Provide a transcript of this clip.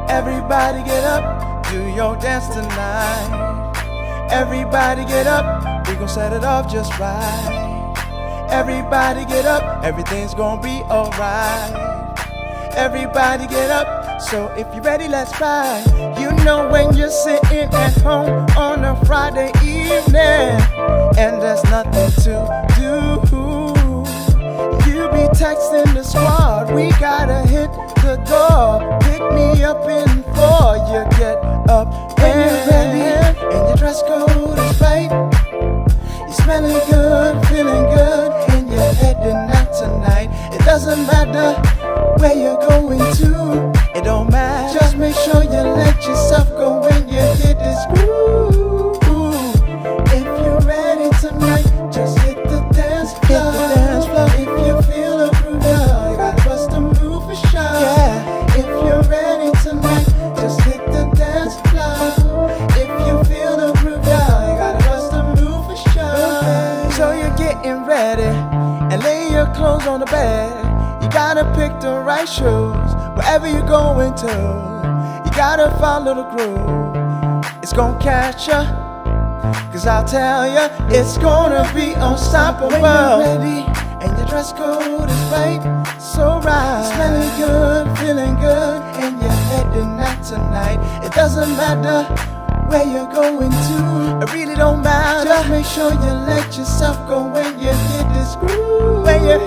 Everybody get up, do your dance tonight. Everybody get up, we gon' set it off just right. Everybody get up, everything's gonna be alright. Everybody get up, so if you're ready, let's ride. You know when you're sitting at home on a Friday evening and there's nothing to do, you be texting the squad, we gotta hit the door. Pick me up in 4, you get up and you're ready, and your dress code is right. You're smelling good, feeling good, and you're heading out tonight. It doesn't matter where you're going to, it don't matter. Just make sure you let yourself go when you hit this groove. If you're ready tonight, just hit the dance floor. If you feel the groove, girl, you gotta bust a move for sure. Yeah. If you're ready tonight, just hit the dance floor. If you feel the groove, girl, you gotta bust a move for sure. So you're getting ready and lay your clothes on the bed. You gotta pick the right shoes wherever you're going to. You gotta follow the groove, it's gonna catch ya. Cause I'll tell ya, it's gonna be unstoppable. When you're ready and your dress code is right, so right. Smelling good, feeling good, and you're heading out tonight. It doesn't matter where you're going to, it really don't matter. Just make sure you let yourself go when you hit this groove. When you